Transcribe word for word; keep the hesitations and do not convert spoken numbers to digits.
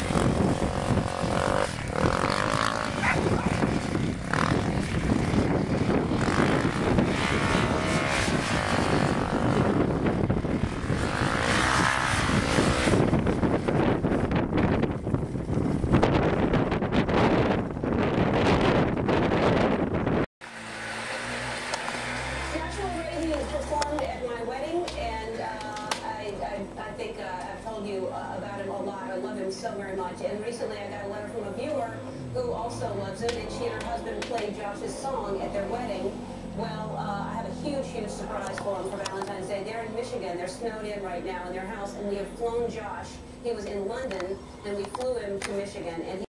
Performed at my wedding, and uh, I, I, I think uh, I've told you uh, about him a lot. I love him so very much. And recently I got a letter from a viewer who also loves him, and she and her husband played Josh's song at their wedding. Well, uh, I have a huge, huge surprise for them for Valentine's Day. They're in Michigan. They're snowed in right now in their house, and we have flown Josh. He was in London, and we flew him to Michigan, and he